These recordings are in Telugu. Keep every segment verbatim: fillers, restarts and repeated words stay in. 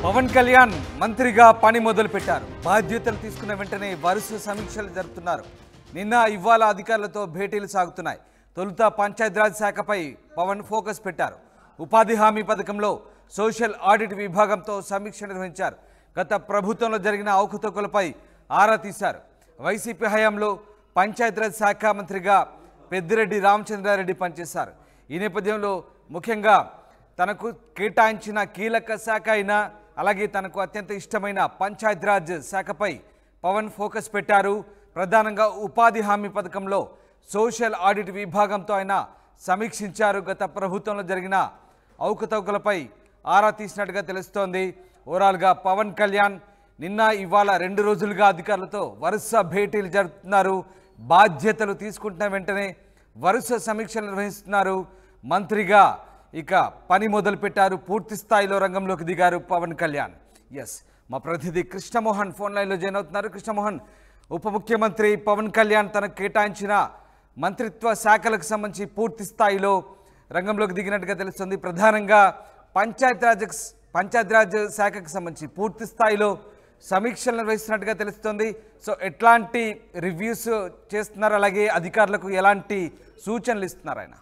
పవన్ కళ్యాణ్ మంత్రిగా పని మొదలుపెట్టారు. బాధ్యతలు తీసుకున్న వెంటనే వరుస సమీక్షలు జరుపుతున్నారు. నిన్న ఇవాళ అధికారులతో భేటీలు సాగుతున్నాయి. తొలుత పంచాయతీరాజ్ శాఖపై పవన్ ఫోకస్ పెట్టారు. ఉపాధి హామీ పథకంలో సోషల్ ఆడిట్ విభాగంతో సమీక్ష నిర్వహించారు. గత ప్రభుత్వంలో జరిగిన అవకతవకలపై ఆరా తీశారు. వైసీపీ హయాంలో పంచాయతీరాజ్ శాఖ మంత్రిగా పెద్దిరెడ్డి రామచంద్రారెడ్డి పనిచేశారు. ఈ నేపథ్యంలో ముఖ్యంగా తనకు కేటాయించిన కీలక శాఖ అయిన అలాగే తనకు అత్యంత ఇష్టమైన పంచాయతీరాజ్ శాఖపై పవన్ ఫోకస్ పెట్టారు. ప్రధానంగా ఉపాధి హామీ పథకంలో సోషల్ ఆడిట్ విభాగంతో ఆయన సమీక్షించారు. గత ప్రభుత్వంలో జరిగిన అవకతవకలపై ఆరా తీసినట్టుగా తెలుస్తోంది. ఓవరాల్గా పవన్ కళ్యాణ్ నిన్న ఇవాళ రెండు రోజులుగా అధికారులతో వరుస భేటీలు జరుపుతున్నారు. బాధ్యతలు తీసుకుంటున్న వెంటనే వరుస సమీక్షలు నిర్వహిస్తున్నారు. మంత్రిగా ఇక పని మొదలుపెట్టారు. పూర్తి స్థాయిలో రంగంలోకి దిగారు పవన్ కళ్యాణ్. ఎస్, మా ప్రతినిధి కృష్ణమోహన్ ఫోన్ లైన్లో జాయిన్ అవుతున్నారు. కృష్ణమోహన్, ఉప ముఖ్యమంత్రి పవన్ కళ్యాణ్ తనకు కేటాయించిన మంత్రిత్వ శాఖలకు సంబంధించి పూర్తి స్థాయిలో రంగంలోకి దిగినట్టుగా తెలుస్తుంది. ప్రధానంగా పంచాయతీరాజ్ పంచాయతీరాజ్ శాఖకు సంబంధించి పూర్తి స్థాయిలో సమీక్షలు నిర్వహిస్తున్నట్టుగా తెలుస్తుంది. సో ఎట్లాంటి రివ్యూస్ చేస్తున్నారు, అలాగే అధికారులకు ఎలాంటి సూచనలు ఇస్తున్నారు ఆయన?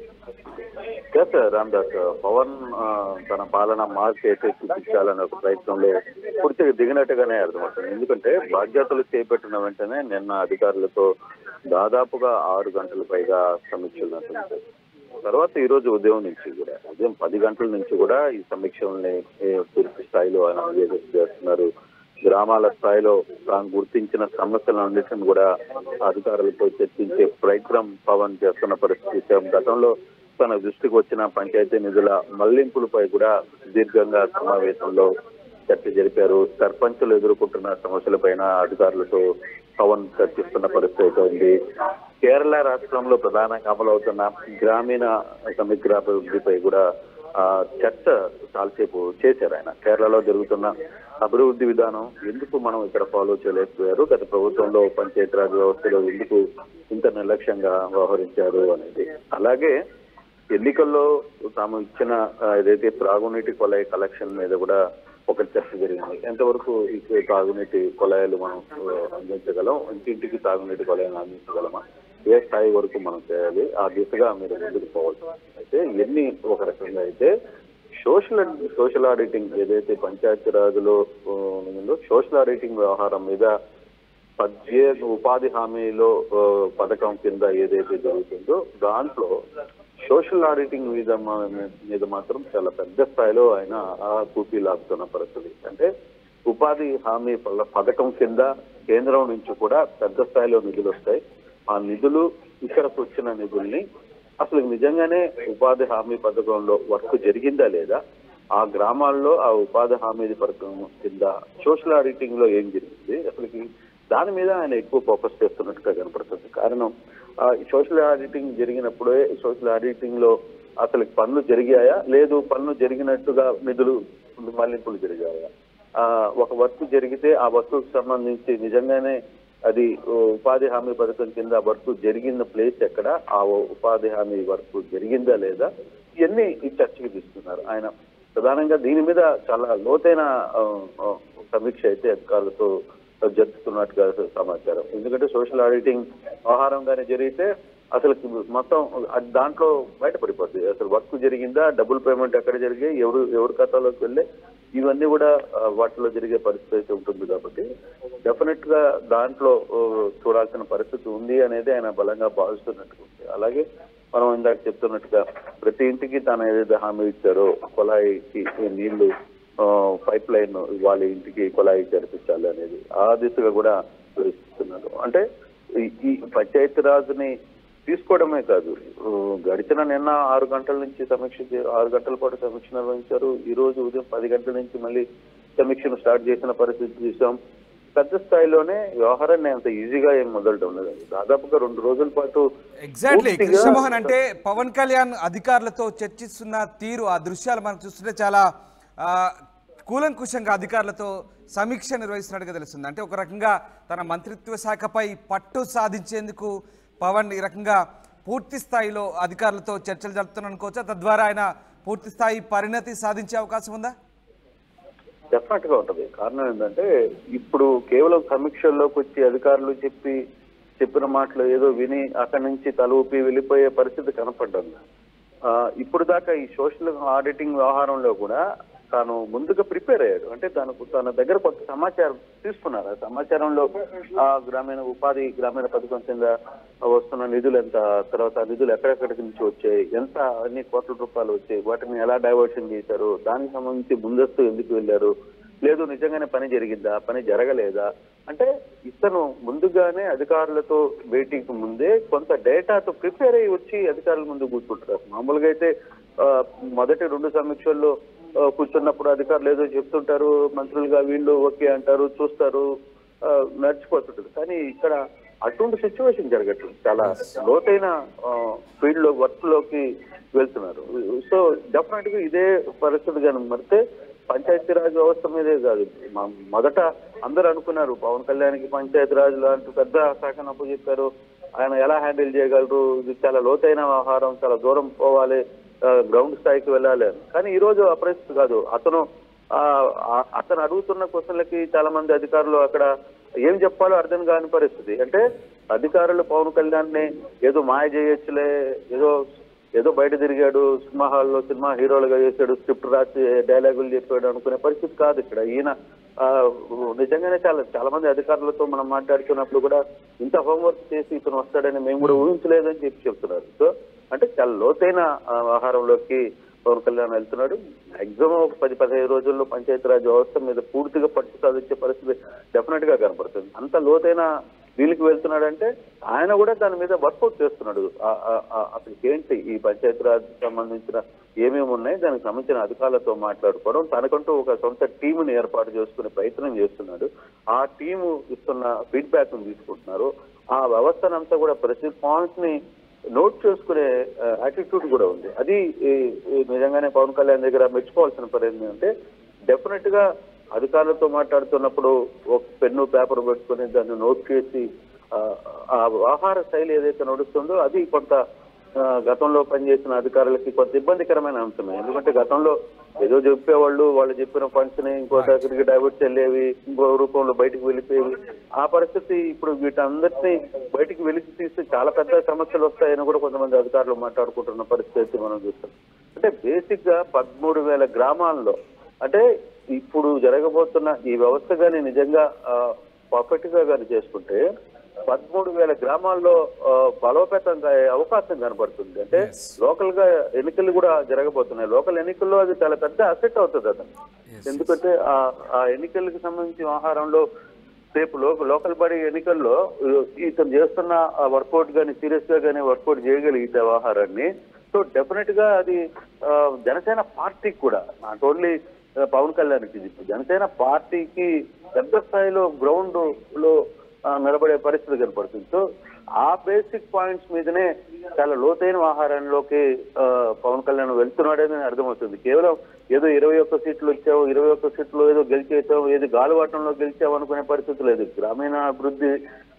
రామ్దాస్, పవన్ తన పాలన మార్చి అయితే చూపించాలనే ఒక ప్రయత్నంలో పూర్తిగా దిగినట్టుగానే అర్థమవుతుంది. ఎందుకంటే బాధ్యతలు చేపట్టిన వెంటనే నిన్న అధికారులతో దాదాపుగా ఆరు గంటల పైగా సమీక్షలు నిర్వహించారు. తర్వాత ఈ రోజు ఉదయం నుంచి కూడా ఉదయం పది గంటల నుంచి కూడా ఈ సమీక్షల్ని పూర్తి స్థాయిలో ఆయన నివేదిక చేస్తున్నారు. గ్రామాల స్థాయిలో తాను గుర్తించిన సమస్యలన్నింటిని కూడా అధికారులతో చర్చించే ప్రయత్నం పవన్ చేస్తున్న పరిస్థితి. గతంలో తన దృష్టికి వచ్చిన పంచాయతీ నిధుల మళ్లింపులపై కూడా దీర్ఘంగా సమావేశంలో చర్చ జరిపారు. సర్పంచులు ఎదుర్కొంటున్న సమస్యలపైన అధికారులతో పవన్ చర్చిస్తున్న పరిస్థితి ఉంది. కేరళ రాష్ట్రంలో ప్రధానంగా అమలవుతున్న గ్రామీణ సమగ్రాభివృద్ధిపై కూడా ఆ చర్చ చాలాసేపు చేశారు ఆయన. కేరళలో జరుగుతున్న అభివృద్ధి విధానం ఎందుకు మనం ఇక్కడ ఫాలో చేయలేకపోయారు, గత ప్రభుత్వంలో పంచాయతీరాజ్ వ్యవస్థలో ఎందుకు ఇంత నిర్లక్ష్యంగా వ్యవహరించారు అనేది. అలాగే ఎన్నికల్లో తాము ఇచ్చిన ఏదైతే త్రాగునీటి కొలాయి కలెక్షన్ మీద కూడా ఒక చర్చ జరిగింది. ఎంతవరకు ఈ తాగునీటి కొలాయిలు మనం అందించగలం, ఇంటింటికి తాగునీటి కొలాయిలు అందించగలమా, ఏ స్థాయి వరకు మనం చేయాలి, ఆ దిశగా మీరు ముందుకు పోవచ్చు. అయితే ఎన్ని ఒక రకంగా అయితే సోషల్ సోషల్ ఆడిటింగ్ ఏదైతే పంచాయతీరాజ్లో ఉందో సోషల్ ఆడిటింగ్ వ్యవహారం మీద పద్దెనిమిది ఉపాధి హామీలో పథకం కింద ఏదైతే జరుగుతుందో దాంట్లో సోషల్ ఆడిటింగ్ మీద మీద మాత్రం చాలా పెద్ద స్థాయిలో ఆయన ఆ కూపీ లాగుతున్న పరిస్థితి. అంటే ఉపాధి హామీ పథకం కింద కేంద్రం నుంచి కూడా పెద్ద స్థాయిలో నిధులు వస్తాయి. ఆ నిధులు ఇక్కడకు వచ్చిన నిధుల్ని అసలు నిజంగానే ఉపాధి హామీ పథకంలో వర్క్ జరిగిందా లేదా, ఆ గ్రామాల్లో ఆ ఉపాధి హామీ పథకం కింద సోషల్ ఆడిటింగ్ లో ఏం జరిగింది, అసలుకి దాని మీద ఆయన ఎక్కువ ఫోకస్ చేస్తున్నట్టుగా కనపడుతుంది. కారణం సోషల్ ఆడిటింగ్ జరిగినప్పుడే సోషల్ ఆడిటింగ్ లో అసలు పనులు జరిగాయా, లేదు పనులు జరిగినట్టుగా నిధులు మళ్లింపులు జరిగాయా, ఆ ఒక వర్క్ జరిగితే ఆ వర్క్కు సంబంధించి నిజంగానే అది ఉపాధి హామీ పథకం కింద వర్క్ జరిగిన ప్లేస్ ఎక్కడ, ఆ ఉపాధి హామీ వర్క్ జరిగిందా లేదా, ఇవన్నీ ఈ చర్చకి తీసుకున్నారు ఆయన. ప్రధానంగా దీని మీద చాలా లోతైన సమీక్ష అయితే అధికారులతో జరుపుతున్నట్టుగా సమాచారం. ఎందుకంటే సోషల్ ఆడిటింగ్ వ్యవహారంగానే జరిగితే అసలు మొత్తం దాంట్లో బయటపడిపోద్ది. అసలు వర్క్ జరిగిందా, డబుల్ పేమెంట్ ఎక్కడ జరిగాయి, ఎవరు ఎవరి ఖాతాలోకి వెళ్ళే, ఇవన్నీ కూడా వాటిలో జరిగే పరిస్థితి ఉంటుంది. కాబట్టి డెఫినెట్ గా దాంట్లో చూడాల్సిన పరిస్థితి ఉంది అనేది ఆయన బలంగా భావిస్తున్నట్టుగా ఉంది. అలాగే మనం ఇందాక చెప్తున్నట్టుగా ప్రతి ఇంటికి తాను ఏదైతే హామీ ఇచ్చారో కొలాయికి నీళ్లు పైప్ లైన్ వాళ్ళ ఇంటికి కొలాయి జరిపించాలి అనేది ఆ దిశగా కూడా ప్రయత్నిస్తున్నారు. అంటే ఈ పంచాయతీరాజ్ని తీసుకోవడమే కాదు, గడిచిన నిన్న ఆరు గంటల నుంచి సమీక్ష ఆరు గంటల పాటు సమీక్ష నిర్వహించారు. ఈ రోజు ఉదయం పది గంటల నుంచి మళ్ళీ సమీక్షను స్టార్ట్ చేసిన పరిస్థితి చూసాం. పెద్ద స్థాయిలోనే వ్యవహారాన్ని అంత ఈజీగా ఏం మొదలటం లేదు. దాదాపుగా రెండు రోజుల పాటు ఎగ్జాక్ట్లీ కృష్ణమోహన్, అంటే పవన్ కళ్యాణ్ అధికారులతో చర్చిస్తున్న తీరు, ఆ దృశ్యాలు మనం చూస్తుంటే చాలా కూలంకుషంగా అధికారులతో సమీక్ష నిర్వహిస్తున్నట్టుగా తెలుస్తుంది. అంటే ఒక రకంగా తన మంత్రిత్వ శాఖపై పట్టు సాధించేందుకు పవన్ ఈ రకంగా పూర్తి స్థాయిలో అధికారులతో చర్చలు జరుపుతున్నారు అనుకోవచ్చా? తద్వారా ఆయన పూర్తి స్థాయి పరిణతి సాధించే అవకాశం ఉందా? డెఫినెట్ గా ఉంటది. కారణం ఏంటంటే ఇప్పుడు కేవలం సమీక్షల్లోకి వచ్చి అధికారులు చెప్పి చెప్పిన మాటలు ఏదో విని అక్కడి నుంచి తల ఊపి వెళ్ళిపోయే పరిస్థితి కనపడ్డాను. ఆ ఇప్పుడు దాకా ఈ సోషల్ ఆడిటింగ్ వ్యవహారంలో కూడా తాను ముందుగా ప్రిపేర్ అయ్యాడు. అంటే తనకు తన దగ్గర కొంత సమాచారం తీసుకున్నారు. ఆ సమాచారంలో ఆ గ్రామీణ ఉపాధి గ్రామీణ పథకం కింద వస్తున్న నిధులు ఎంత, తర్వాత నిధులు ఎక్కడెక్కడికి నుంచి వచ్చాయి, ఎంత అన్ని కోట్ల రూపాయలు వచ్చాయి, వాటిని ఎలా డైవర్షన్ చేశారు, దానికి సంబంధించి ముందస్తు ఎందుకు వెళ్ళారు, లేదు నిజంగానే పని జరిగిందా, పని జరగలేదా అంటే ఇతను ముందుగానే అధికారులతో భేటీకి ముందే కొంత డేటాతో ప్రిపేర్ అయ్యి వచ్చి అధికారుల ముందు కూర్చుంటారు. మామూలుగా అయితే మొదటి రెండు సమీక్షల్లో కూర్చున్నప్పుడు అధికారులు ఏదో చెప్తుంటారు, మంత్రులుగా వీళ్ళు ఓకే అంటారు, చూస్తారు, నడిచిపోతుంటారు. కానీ ఇక్కడ అటువంటి సిచ్యువేషన్ జరగట్లేదు. చాలా లోతైన ఫీల్డ్ లో వర్క్ లోకి వెళ్తున్నారు. సో డెఫినెట్ గా ఇదే పరిస్థితి కానీ మరితే పంచాయతీరాజ్ వ్యవస్థ మీదే కాదు. మొదట అందరూ అనుకున్నారు పవన్ కళ్యాణ్కి పంచాయతీరాజ్ లాంటి పెద్ద శాఖను అప్పచెప్పారు, ఆయన ఎలా హ్యాండిల్ చేయగలరు, ఇది చాలా లోతైన వ్యవహారం, చాలా దూరం పోవాలి, గ్రౌండ్ స్థాయికి వెళ్ళాలి అని. కానీ ఈ రోజు ఆ పరిస్థితి కాదు. అతను అతను అడుగుతున్న క్వశ్చన్లకి చాలా మంది అధికారులు అక్కడ ఏం చెప్పాలో అర్థం కాని పరిస్థితి. అంటే అధికారులు పవన్ కళ్యాణ్ ని ఏదో మాయ చేయొచ్చులే, ఏదో ఏదో బయట తిరిగాడు, సినిమా హాల్లో సినిమా హీరోలుగా చేశాడు, స్క్రిప్ట్ రాసి డైలాగులు చెప్పాడు అనుకునే పరిస్థితి కాదు ఇక్కడ. ఈయన నిజంగానే చాలా చాలా మంది అధికారులతో మనం మాట్లాడుతున్నప్పుడు కూడా ఇంత హోంవర్క్ చేసి ఇతను వస్తాడని మేము కూడా ఊహించలేదని చెప్పి చెప్తున్నారు. సో అంటే చాలా లోతైన ఆహారంలోకి పవన్ కళ్యాణ్ వెళ్తున్నాడు. మాక్సిమం ఒక పది పదిహేను రోజుల్లో పంచాయతీరాజ్ వ్యవస్థ మీద పూర్తిగా పట్టు సాధించే పరిస్థితి డెఫినెట్ గా కనపడుతుంది. అంత లోతైన వీళ్ళకి వెళ్తున్నాడంటే ఆయన కూడా దాని మీద వర్కౌట్ చేస్తున్నాడు. అసలు ఏంటి ఈ పంచాయతీరాజ్ సంబంధించిన ఏమేమి ఉన్నాయి, దానికి సంబంధించిన అధికారులతో మాట్లాడుకోవడం, తనకంటూ ఒక సొంత టీముని ఏర్పాటు చేసుకునే ప్రయత్నం చేస్తున్నాడు. ఆ టీము ఇస్తున్న ఫీడ్బ్యాక్ ని తీసుకుంటున్నారు. ఆ వ్యవస్థనంతా కూడా ప్రతి పాయింట్ ని నోట్ చేసుకునే యాటిట్యూడ్ కూడా ఉంది. అది నిజంగానే పవన్ కళ్యాణ్ దగ్గర మెచ్చుకోవాల్సిన పని ఏంటంటే డెఫినెట్ గా అధికారులతో మాట్లాడుతున్నప్పుడు ఒక పెన్ను పేపర్ పెట్టుకుని దాన్ని నోట్ చేసి ఆ వ్యవహార శైలి ఏదైతే నడుస్తుందో అది కొంత గతంలో పనిచేసిన అధికారులకి కొంత ఇబ్బందికరమైన అంశమే. ఎందుకంటే గతంలో ఏదో చెప్పేవాళ్ళు, వాళ్ళు చెప్పిన ఫండ్స్ ని ఇంకో దగ్గరికి డైవర్ట్ చెల్లేవి, ఇంకో రూపంలో బయటకు వెళ్ళిపోయేవి. ఆ పరిస్థితి ఇప్పుడు వీటందరినీ బయటికి వెలికి తీస్తే చాలా పెద్ద సమస్యలు వస్తాయని కూడా కొంతమంది అధికారులు మాట్లాడుకుంటున్న పరిస్థితి మనం చూస్తాం. అంటే బేసిక్ గా పదమూడు వేల గ్రామాల్లో అంటే ఇప్పుడు జరగబోతున్న ఈ వ్యవస్థ కానీ నిజంగా పర్ఫెక్ట్ గా కానీ చేసుకుంటే పదమూడు వేల గ్రామాల్లో బలోపేతం అవకాశం కనబడుతుంది. అంటే లోకల్ గా ఎన్నికలు కూడా జరగబోతున్నాయి. లోకల్ ఎన్నికల్లో అది చాలా పెద్ద అసెట్ అవుతుంది అతను. ఎందుకంటే ఆ ఎన్నికలకు సంబంధించిన ఆహారంలో రేపు లోకల్ బాడీ ఎన్నికల్లో ఇతను చేస్తున్న వర్కౌట్ కానీ సీరియస్ గా కానీ వర్కౌట్ చేయగలిగితే వ్యవహారాన్ని, సో డెఫినెట్ గా అది జనసేన పార్టీకి కూడా నాట్ ఓన్లీ పవన్ కళ్యాణ్కి, జనసేన పార్టీకి పెద్ద స్థాయిలో గ్రౌండ్ లో నిలబడే పరిస్థితి కనపడుతుంది. సో ఆ బేసిక్ పాయింట్స్ మీదనే చాలా లోతైన ఆహారంలోకి పవన్ కళ్యాణ్ వెళ్తున్నాడని అర్థమవుతుంది. కేవలం ఏదో ఇరవై ఒక్క సీట్లు వచ్చావు, ఇరవై ఒక్క సీట్లు ఏదో గెలిచేసావు, ఏదో గాలివాటంలో గెలిచావు అనుకునే పరిస్థితి లేదు. గ్రామీణ అభివృద్ధి,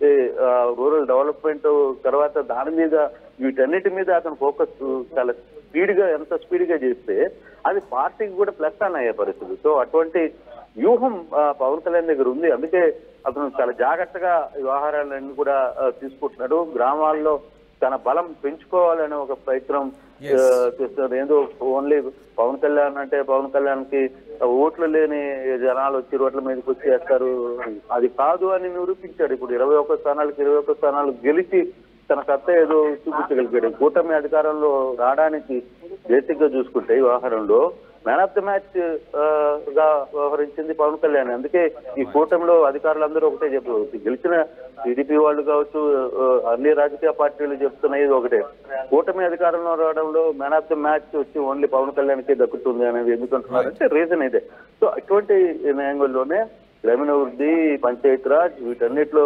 రూరల్ డెవలప్మెంట్ తర్వాత దాని మీద వీటన్నిటి మీద అతను ఫోకస్ చాలా స్పీడ్ గా ఎంత స్పీడ్ గా చేస్తే అది పార్టీకి కూడా ప్లస్ అని అయ్యే పరిస్థితి. సో అటువంటి వ్యూహం పవన్ కళ్యాణ్ దగ్గర ఉంది. అందుకే అతను చాలా జాగ్రత్తగా వ్యవహారాలన్నీ కూడా తీసుకుంటున్నాడు. గ్రామాల్లో తన బలం పెంచుకోవాలనే ఒక ప్రయత్నం చేస్తున్నారు. ఏదో ఓన్లీ పవన్ కళ్యాణ్ అంటే పవన్ కళ్యాణ్ కి ఓట్లు లేని జనాలు వచ్చి రోడ్ల మీదకి వచ్చి వేస్తారు, అది కాదు అని నిరూపించాడు. ఇప్పుడు ఇరవై ఒక్క స్థానాలకు ఇరవై ఒక్క స్థానాలు గెలిచి తన సత్తా ఏదో చూపించగలిగాడు. కూటమి అధికారంలో రావడానికి బేసిక్ గా చూసుకుంటే ఈ వ్యవహారంలో మ్యాన్ ఆఫ్ ది మ్యాచ్ గా వ్యవహరించింది పవన్ కళ్యాణ్. అందుకే ఈ కూటమిలో అధికారులందరూ ఒకటే చెప్పారు, గెలిచిన టీడీపీ వాళ్ళు కావచ్చు, అన్ని రాజకీయ పార్టీలు చెప్తున్నాయి ఒకటే, కూటమి అధికారంలో రావడంలో మ్యాన్ ఆఫ్ ది మ్యాచ్ వచ్చి ఓన్లీ పవన్ కళ్యాణ్కే దక్కుతుంది అనేది ఎందుకంటున్నారు అంటే రీజన్ ఇదే. సో అటువంటి న్యాయంలోనే గ్రామీణాభివృద్ధి, పంచాయతీరాజ్ వీటన్నిటిలో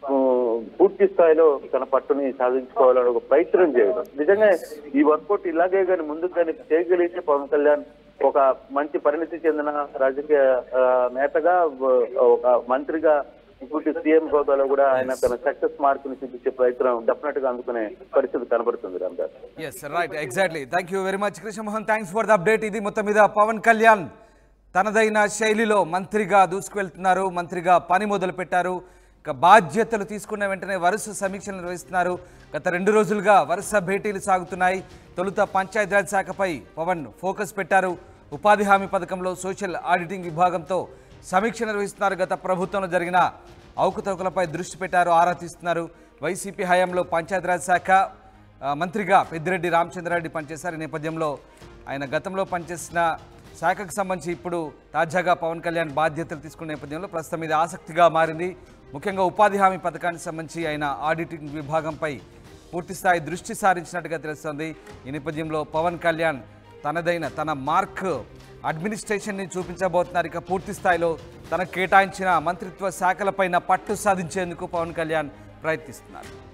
పూర్తి స్థాయిలో తన పట్టుని సాధించుకోవాలని ఒక ప్రయత్నం చేయడం. నిజంగా ఈ వర్కౌట్ ఇలాగే కానీ ముందుకు కానీ చేయగలిగితే పవన్ కళ్యాణ్ ఒక మంచి పరిణితి చెందిన రాజకీయ నేతగా, ఒక మంత్రిగా, ఇప్పుడు సీఎం హోదాలో కూడా ఆయన తన సక్సెస్ మార్క్ ని చూపించే ప్రయత్నం డెఫినెట్ గా అందుకునే పరిస్థితి కనబడుతుంది. Ramdas. Yes right, exactly. Thank you very much Krishnamohan, thanks for the update. ఇది మొత్తం మీద పవన్ కళ్యాణ్ తనదైన శైలిలో మంత్రిగా దూసుకువెళ్తున్నారు. మంత్రిగా పని మొదలుపెట్టారు. ఇక బాధ్యతలు తీసుకున్న వెంటనే వరుస సమీక్షలు నిర్వహిస్తున్నారు. గత రెండు రోజులుగా వరుస భేటీలు సాగుతున్నాయి. తొలుత పంచాయతీరాజ్ శాఖపై పవన్ ఫోకస్ పెట్టారు. ఉపాధి హామీ పథకంలో సోషల్ ఆడిటింగ్ విభాగంతో సమీక్ష నిర్వహిస్తున్నారు. గత ప్రభుత్వంలో జరిగిన అవకతవకలపై దృష్టి పెట్టారు, ఆరా తీస్తున్నారు. వైసీపీ హయాంలో పంచాయతీరాజ్ శాఖ మంత్రిగా పెద్దిరెడ్డి రామచంద్రారెడ్డి పనిచేశారు. ఈ నేపథ్యంలో ఆయన గతంలో పనిచేసిన శాఖకు సంబంధించి ఇప్పుడు తాజాగా పవన్ కళ్యాణ్ బాధ్యతలు తీసుకున్న నేపథ్యంలో ప్రస్తుతం ఇది ఆసక్తిగా మారింది. ముఖ్యంగా ఉపాధి హామీ పథకానికి సంబంధించి ఆయన ఆడిటింగ్ విభాగంపై పూర్తిస్థాయి దృష్టి సారించినట్టుగా తెలుస్తోంది. ఈ నేపథ్యంలో పవన్ కళ్యాణ్ తనదైన తన మార్క్ అడ్మినిస్ట్రేషన్ని చూపించబోతున్నారు. ఇక పూర్తి స్థాయిలో తనకు కేటాయించిన మంత్రిత్వ శాఖలపైన పట్టు సాధించేందుకు పవన్ కళ్యాణ్ ప్రయత్నిస్తున్నారు.